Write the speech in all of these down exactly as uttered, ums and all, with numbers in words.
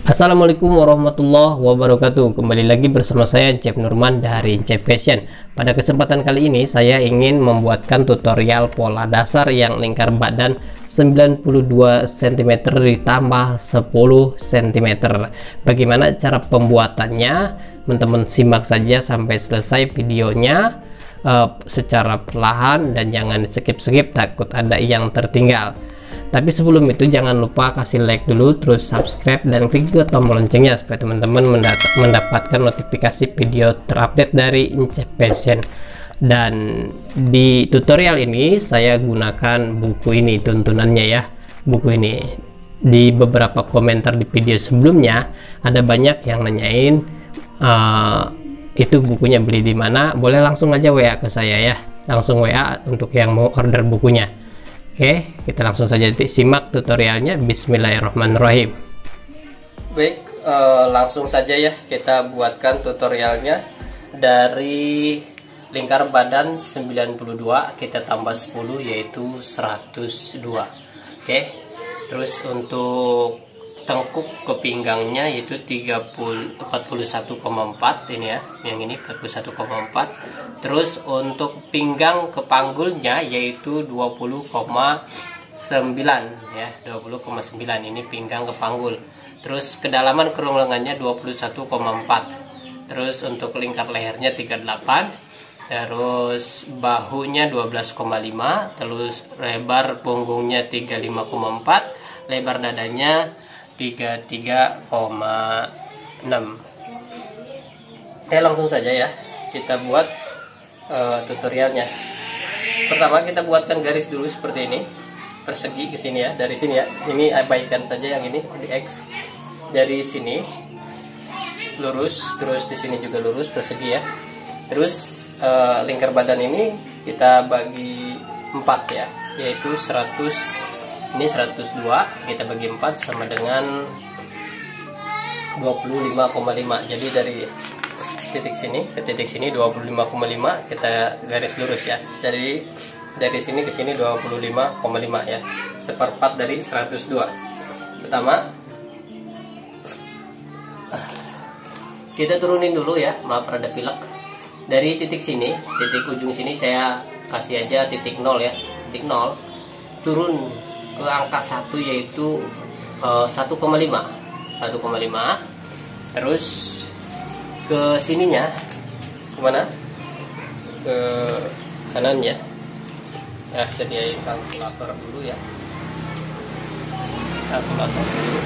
Assalamualaikum warahmatullahi wabarakatuh. Kembali lagi bersama saya Chef Nurman dari Chef Fashion. Pada kesempatan kali ini saya ingin membuatkan tutorial pola dasar yang lingkar badan sembilan puluh dua sentimeter ditambah sepuluh sentimeter. Bagaimana cara pembuatannya? Teman-teman simak saja sampai selesai videonya uh, secara perlahan dan jangan skip-skip, takut ada yang tertinggal. Tapi sebelum itu jangan lupa kasih like dulu, terus subscribe dan klik juga tombol loncengnya supaya teman-teman mendapatkan notifikasi video terupdate dari Chef Fashion. Dan di tutorial ini saya gunakan buku ini tuntunannya ya, buku ini. Di beberapa komentar di video sebelumnya ada banyak yang nanyain uh, itu bukunya beli di mana. Boleh langsung aja W A ke saya ya, langsung W A untuk yang mau order bukunya. Oke, kita langsung saja simak tutorialnya. Bismillahirrahmanirrahim. Baik, uh, langsung saja ya kita buatkan tutorialnya. Dari lingkar badan sembilan puluh dua kita tambah sepuluh yaitu seratus dua. Oke, terus untuk tengkuk ke pinggangnya yaitu empat puluh satu koma empat ini ya, yang ini empat puluh satu koma empat. Terus untuk pinggang ke panggulnya yaitu dua puluh koma sembilan ya, dua puluh koma sembilan ini pinggang ke panggul. Terus kedalaman kerung lengannya dua puluh satu koma empat. Terus untuk lingkar lehernya tiga puluh delapan. Terus bahunya dua belas koma lima, terus lebar punggungnya tiga puluh lima koma empat, lebar dadanya tiga puluh tiga koma enam. Oke, langsung saja ya kita buat uh, tutorialnya. Pertama kita buatkan garis dulu seperti ini, persegi ke sini ya, dari sini ya. Ini abaikan saja yang ini di X. Dari sini lurus, terus di sini juga lurus persegi ya. Terus uh, lingkar badan ini kita bagi empat ya, yaitu seratus. Ini seratus dua kita bagi empat sama dengan dua puluh lima koma lima. Jadi dari titik sini ke titik sini dua puluh lima koma lima kita garis lurus ya. Jadi dari sini ke sini dua puluh lima koma lima ya. Seperempat dari seratus dua. Pertama kita turunin dulu ya. Maaf rada pilek. Dari titik sini, titik ujung sini saya kasih aja titik nol ya. Titik nol turun ke angka satu yaitu uh, satu koma lima. satu koma lima. Terus ke sininya kemana? Ke kanan ya. Ya, sediain kalkulator dulu ya. Kalkulator dulu.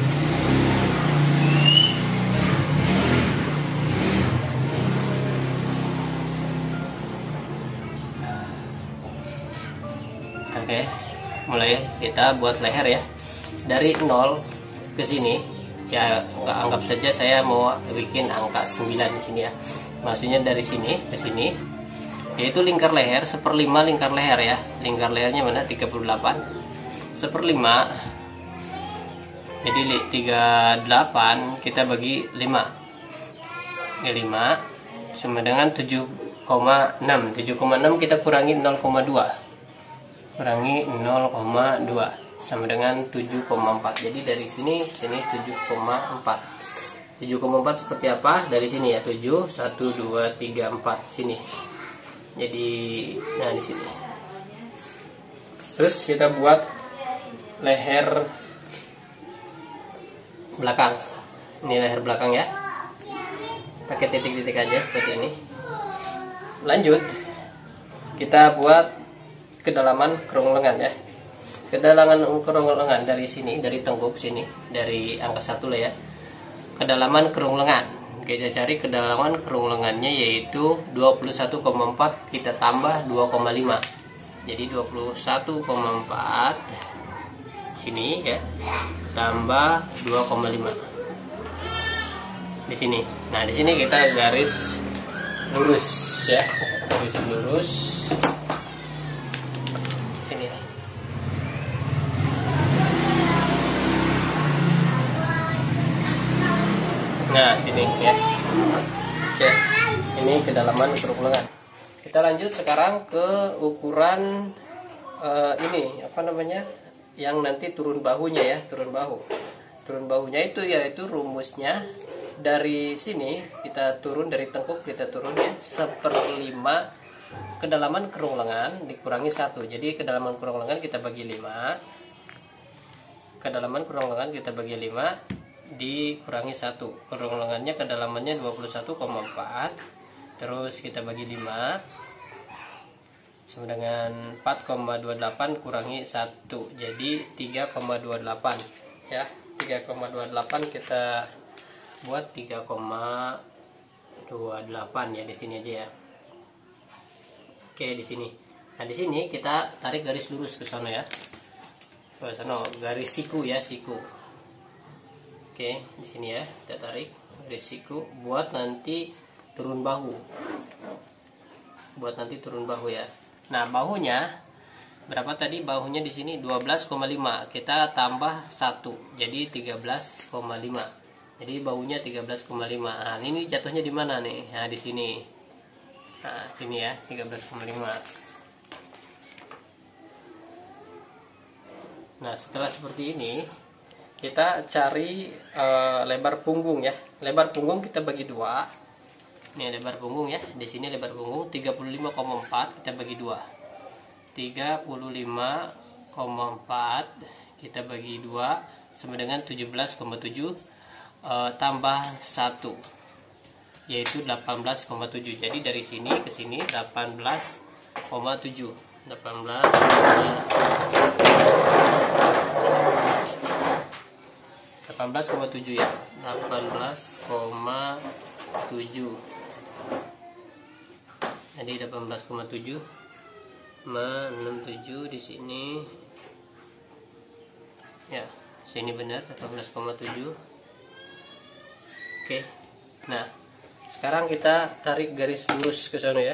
Oke, mulai kita buat leher ya. Dari nol ke sini ya, nggak anggap saja saya mau bikin angka sembilan di sini ya. Maksudnya dari sini ke sini yaitu lingkar leher seperlima lingkar leher ya. Lingkar lehernya mana? tiga puluh delapan seperlima. Jadi tiga puluh delapan kita bagi lima. Ya lima sama dengan tujuh koma enam. tujuh koma enam kita kurangi nol koma dua. Kurangi nol koma dua sama dengan tujuh koma empat. Jadi dari sini sini tujuh koma empat. tujuh koma empat seperti apa? Dari sini ya, tujuh satu dua tiga empat sini. Jadi nah di sini. Terus kita buat leher belakang. Ini leher belakang ya. Pakai titik-titik aja seperti ini. Lanjut kita buat kedalaman kerung lengan ya. Kedalaman kerung lengan dari sini, dari tengkuk sini, dari angka satu lah ya. Kedalaman kerung lengan. Kita cari kedalaman kerung lengannya yaitu dua puluh satu koma empat kita tambah dua koma lima. Jadi dua puluh satu koma empat sini ya. Tambah dua koma lima. Di sini. Nah, di sini kita garis lurus ya. Garis lurus. Nah sini ya. Oke, ini kedalaman kerung lengan. Kita lanjut sekarang ke ukuran uh, ini apa namanya, yang nanti turun bahunya ya, turun bahu. turun bahunya itu yaitu rumusnya dari sini, kita turun dari tengkuk, kita turun ya seperlima kedalaman kerung lengan dikurangi satu. Jadi kedalaman kerung lengan kita bagi lima, kedalaman kerung lengan kita bagi lima dikurangi satu. Kerung lengannya kedalamannya dua puluh satu koma empat, terus kita bagi lima sama dengan empat koma dua delapan kurangi satu, jadi tiga koma dua delapan ya. Tiga koma dua delapan kita buat tiga koma dua delapan ya, di sini aja ya. Oke, di sini. Nah, di sini kita tarik garis lurus ke sana ya. Ke sana garis siku ya, siku. Oke, di sini ya, kita tarik garis siku buat nanti turun bahu. Buat nanti turun bahu ya. Nah, bahunya berapa tadi? Bahunya di sini dua belas koma lima. Kita tambah satu jadi tiga belas koma lima. Jadi bahunya tiga belas koma lima. Nah, ini jatuhnya di mana nih? Nah, di sini. Nah, sini ya, tiga belas koma lima. Nah, setelah seperti ini, kita cari uh, lebar punggung ya. Lebar punggung kita bagi dua. Ini lebar punggung ya. Di sini lebar punggung tiga puluh lima koma empat kita bagi dua. tiga puluh lima koma empat kita bagi dua sama dengan tujuh belas koma tujuh uh, tambah satu yaitu delapan belas koma tujuh. Jadi dari sini ke sini delapan belas koma tujuh. delapan belas koma tujuh ya. delapan belas koma tujuh. Jadi delapan belas koma tujuh enam puluh tujuh di sini. Ya, sini benar delapan belas koma tujuh. Oke. Nah, sekarang kita tarik garis lurus ke sana ya.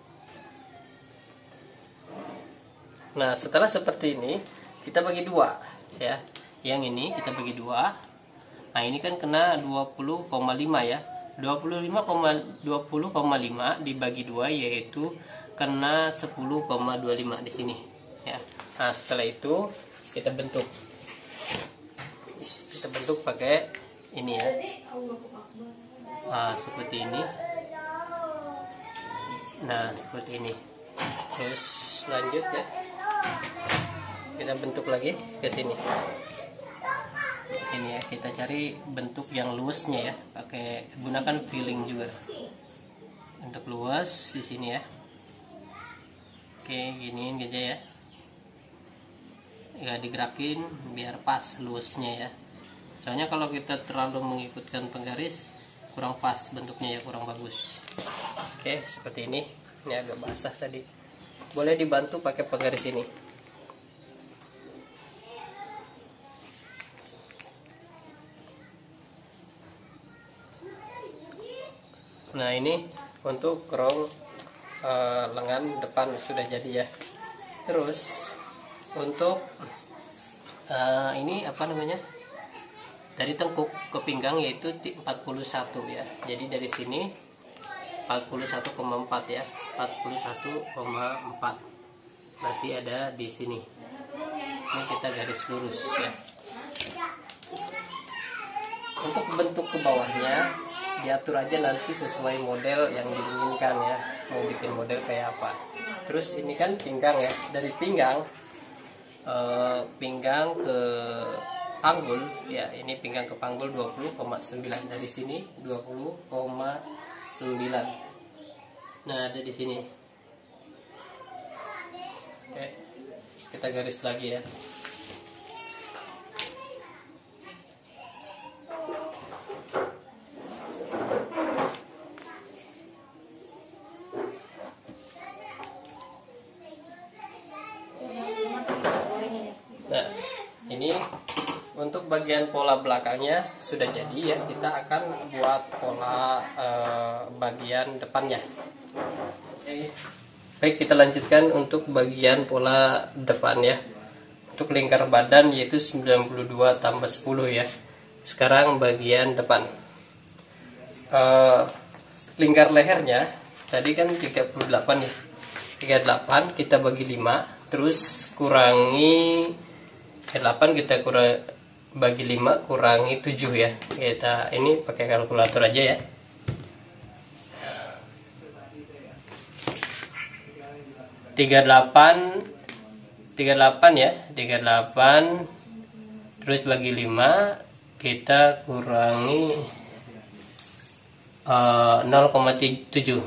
Nah, setelah seperti ini, kita bagi dua ya. Yang ini kita bagi dua. Nah, ini kan kena dua puluh koma lima ya. dua puluh lima koma lima dibagi dua yaitu kena sepuluh koma dua lima di sini ya. Nah, setelah itu kita bentuk. Kita bentuk pakai ini ya. Nah, seperti ini. Nah, seperti ini. Terus lanjut ya. Kita bentuk lagi ke sini. Ini ya, kita cari bentuk yang luasnya ya, pakai gunakan filling juga. Untuk luas di sini ya. Oke, giniin aja ya. Ya, digerakin biar pas luasnya ya. Soalnya kalau kita terlalu mengikutkan penggaris kurang pas bentuknya ya, kurang bagus. Oke, seperti ini. Ini agak basah tadi. Boleh dibantu pakai penggaris ini. Nah, ini untuk kerong uh, lengan depan sudah jadi ya. Terus untuk uh, ini apa namanya, dari tengkuk ke pinggang yaitu empat puluh satu ya. Jadi dari sini empat puluh satu koma empat ya, empat puluh satu koma empat berarti ada di sini. Ini kita garis lurus ya. Untuk bentuk ke bawahnya diatur aja nanti sesuai model yang diinginkan ya, mau bikin model kayak apa. Terus ini kan pinggang ya, dari pinggang eh, pinggang ke panggul ya, ini pinggang ke panggul dua puluh koma sembilan, dari sini dua puluh koma sembilan. Nah, ada di sini. Oke, kita garis lagi ya. Nah, ini untuk bagian pola belakangnya sudah jadi ya. Kita akan buat pola eh, bagian depannya. Oke. Baik, kita lanjutkan untuk bagian pola depan ya. Untuk lingkar badan yaitu sembilan puluh dua tambah sepuluh ya. Sekarang bagian depan. Eh, lingkar lehernya tadi kan tiga puluh delapan ya. tiga puluh delapan kita bagi lima, terus kurangi delapan kita kurang bagi lima kurangi tujuh ya. Kita ini pakai kalkulator aja ya. tiga puluh delapan tiga puluh delapan ya, tiga puluh delapan terus bagi lima kita kurangi uh, nol koma tujuh,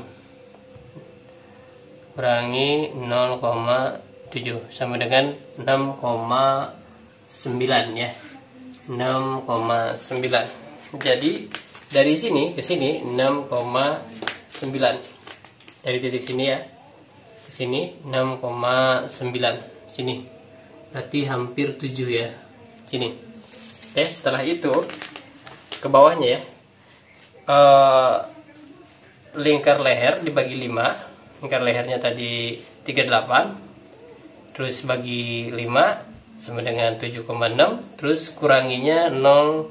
kurangi nol koma tujuh sama dengan enam koma sembilan ya, enam koma sembilan. Jadi dari sini ke sini enam koma sembilan, dari titik sini ya ke sini enam koma sembilan, sini berarti hampir tujuh ya, sini. Oke, setelah itu ke bawahnya ya, uh, lingkar leher dibagi lima, lingkar lehernya tadi tiga puluh delapan, terus bagi lima sama dengan tujuh koma enam, terus kuranginya nol,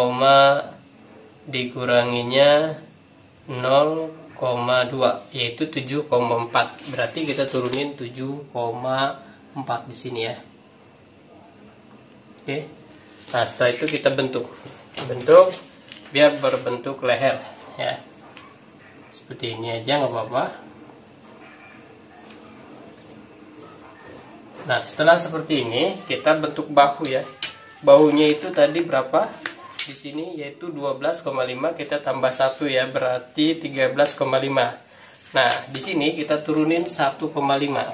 dikuranginya nol koma dua, yaitu tujuh koma empat. Berarti kita turunin tujuh koma empat di sini ya. Oke. Nah, setelah itu kita bentuk. Bentuk biar berbentuk leher ya. Seperti ini aja nggak apa-apa. Nah, setelah seperti ini kita bentuk bahu ya. Bahunya itu tadi berapa? Di sini yaitu dua belas koma lima, kita tambah satu ya, berarti tiga belas koma lima. Nah, di sini kita turunin satu koma lima.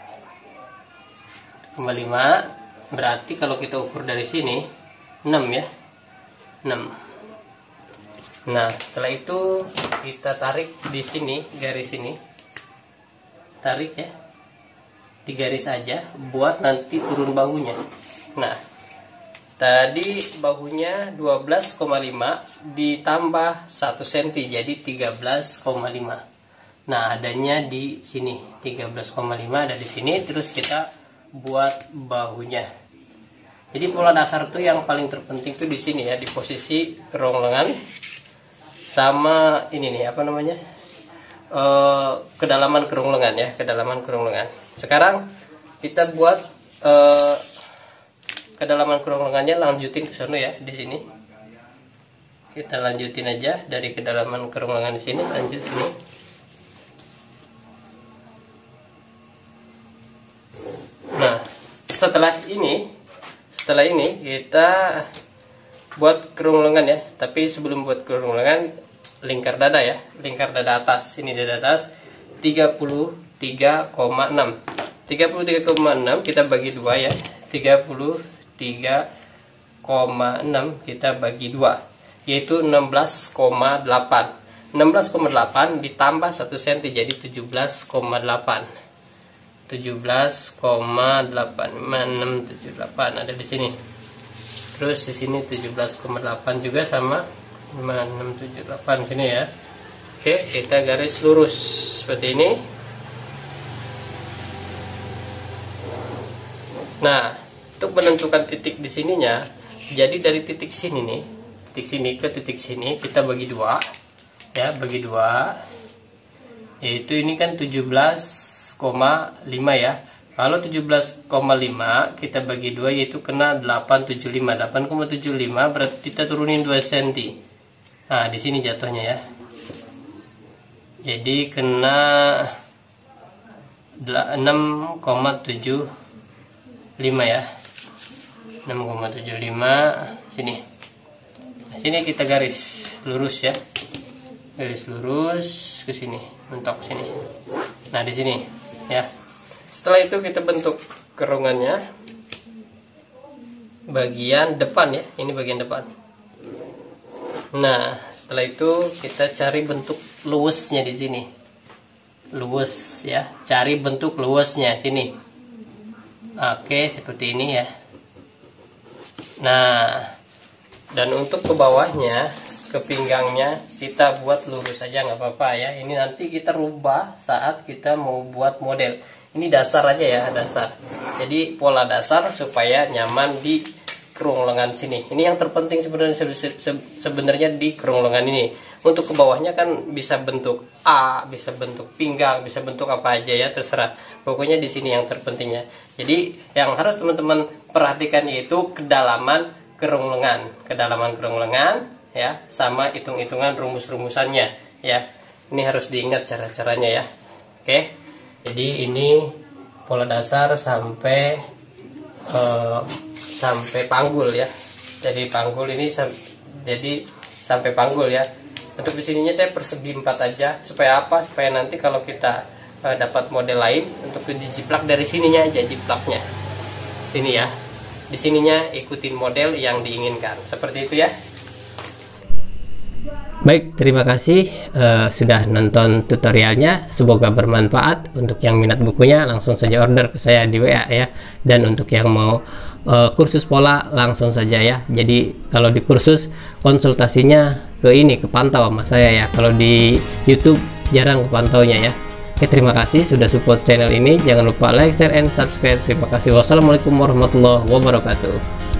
Berarti kalau kita ukur dari sini enam ya. enam. Nah, setelah itu kita tarik di sini garis ini. Tarik ya. Di garis aja buat nanti turun bahunya. Nah, tadi bahunya dua belas koma lima ditambah satu sentimeter jadi tiga belas koma lima. Nah, adanya di sini tiga belas koma lima ada di sini, terus kita buat bahunya. Jadi pola dasar tuh yang paling terpenting tuh di sini ya, di posisi kerong lengan sama ini nih apa namanya? E, kedalaman kerong lengan ya, kedalaman kerong lengan. Sekarang kita buat e, kedalaman kerong lengannya, lanjutin ke sana ya, di sini. Kita lanjutin aja dari kedalaman kerong lengan di sini, lanjut sini. Nah, setelah ini setelah ini kita buat kerung lengan ya. Tapi sebelum buat kerung lengan, lingkar dada ya, lingkar dada atas. Ini dada atas tiga puluh tiga koma enam. tiga puluh tiga koma enam kita bagi dua ya. tiga puluh tiga koma enam kita bagi dua, yaitu enam belas koma delapan. enam belas koma delapan ditambah satu sentimeter jadi tujuh belas koma delapan. tujuh belas koma delapan. enam tujuh delapan ada di sini. Terus di sini tujuh belas koma delapan juga sama enam tujuh delapan sini ya. Oke, kita garis lurus seperti ini. Nah, untuk menentukan titik di sininya, jadi dari titik sini nih, titik sini ke titik sini kita bagi dua ya, bagi dua, yaitu ini kan tujuh belas koma lima ya. Kalau tujuh belas koma lima kita bagi dua yaitu kena delapan koma tujuh lima. delapan koma tujuh lima berarti kita turunin dua sentimeter. Nah, di sini jatuhnya ya. Jadi kena enam koma tujuh lima ya. enam koma tujuh lima sini. Nah, sini kita garis lurus ya. Garis lurus ke sini, mentok sini. Nah, di sini ya. Setelah itu kita bentuk kerungannya bagian depan ya, ini bagian depan. Nah, setelah itu kita cari bentuk luwesnya di sini. Luwes ya, cari bentuk luwesnya sini. Oke, seperti ini ya. Nah, dan untuk ke bawahnya, ke pinggangnya kita buat lurus aja nggak apa-apa ya. Ini nanti kita rubah saat kita mau buat model. Ini dasar aja ya, dasar. Jadi pola dasar supaya nyaman di kerung lengan sini. Ini yang terpenting sebenarnya sebenarnya di kerung lengan ini. Untuk ke bawahnya kan bisa bentuk A, bisa bentuk pinggang, bisa bentuk apa aja ya, terserah. Pokoknya di sini yang terpentingnya. Jadi yang harus teman-teman perhatikan yaitu kedalaman kerung lengan, kedalaman kerung lengan ya, sama hitung-hitungan rumus-rumusannya ya. Ini harus diingat cara-caranya ya. Oke. Jadi ini pola dasar sampai uh, sampai panggul ya. Jadi panggul ini sam jadi sampai panggul ya. Untuk di sininya saya persegi empat aja. Supaya apa? Supaya nanti kalau kita uh, dapat model lain, untuk dijiplak dari sininya aja jiplaknya. Sini ya. Di sininya ikutin model yang diinginkan. Seperti itu ya. Baik, terima kasih uh, sudah nonton tutorialnya. Semoga bermanfaat. Untuk yang minat bukunya langsung saja order ke saya di W A ya. Dan untuk yang mau uh, kursus pola langsung saja ya. Jadi kalau di kursus konsultasinya ke ini, ke pantau sama saya ya. Kalau di YouTube jarang kepantaunya ya. Oke, terima kasih sudah support channel ini. Jangan lupa like, share, and subscribe. Terima kasih. Wassalamualaikum warahmatullahi wabarakatuh.